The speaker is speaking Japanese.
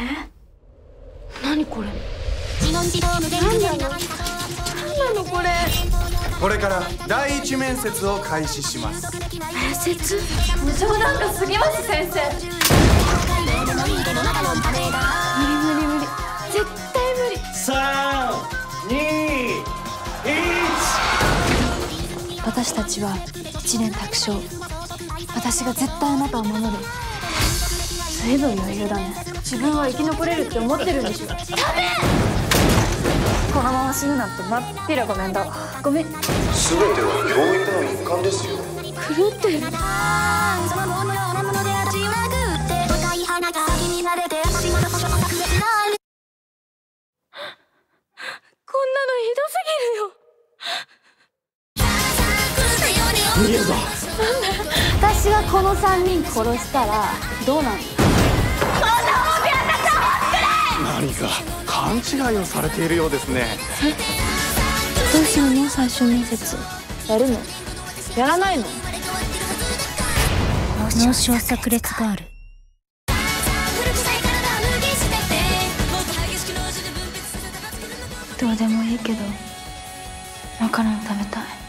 何これ。何なのこれ。 これから第一面接を開始します。 面接？冗談が過ぎます、先生。無理無理無理、絶対無理。 3、2、1。 私たちは一蓮托生。私が絶対あなたを守る。随分余裕だね。 自分は生き残れるって思ってるんでしょ。ダメ！ このまま死ぬなんてまっぴらごめんだわ。ごめん。 全ては教育の一環ですよ。 狂ってる。こんなのひどすぎるよ。 逃げるぞ。 私がこの3人殺したらどうなる？ 何か勘違いをされているようですね。 どうするの？最終面接やるの？やらないの？脳症炸裂ガール。どうでもいいけどマカロン食べたい。